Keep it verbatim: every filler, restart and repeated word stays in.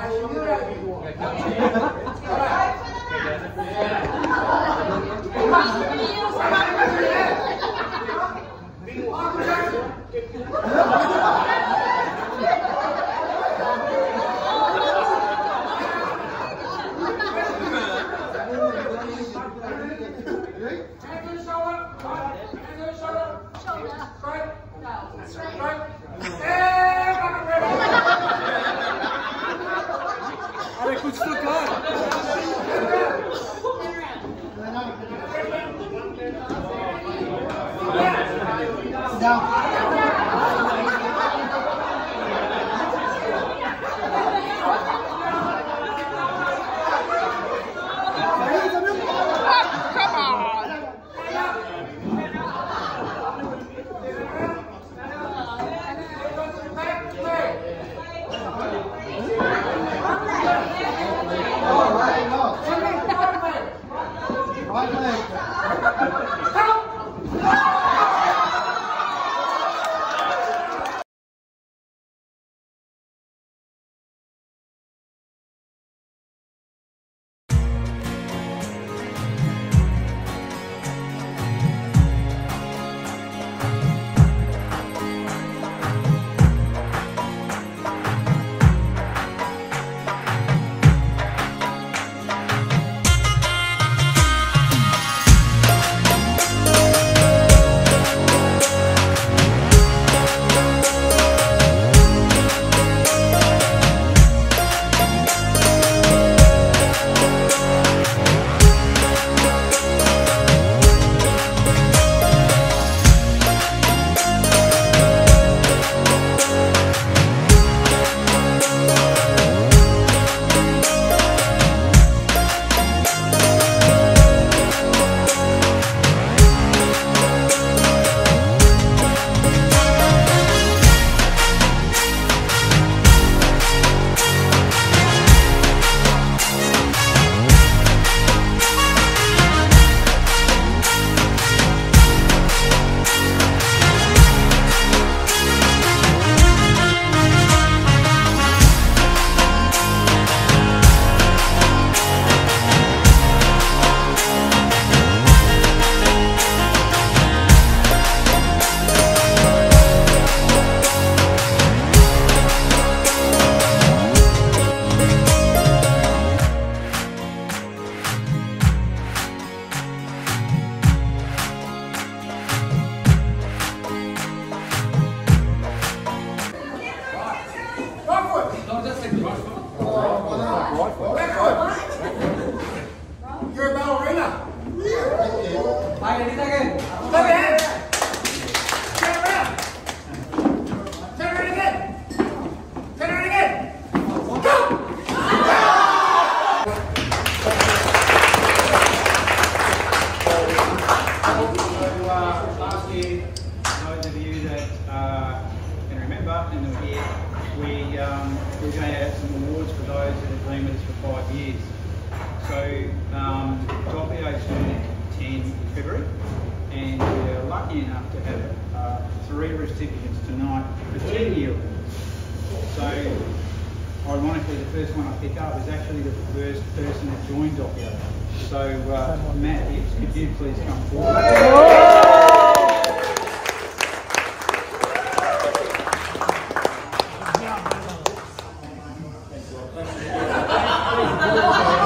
You're a ballerina. Bye, Anita again. Come in. Turn around. Turn around again. Turn around again. Go. So uh, last year, those of you that uh, can remember and were here, we um, we're going to have some awards for those that have been with us for five years. So um, Doppio turned ten in February, and we're lucky enough to have uh, three recipients tonight for ten year awards. So ironically, the first one I pick up is actually the first person that joined Doppio. So uh, Matt Hicks, could you please come forward? Thank you.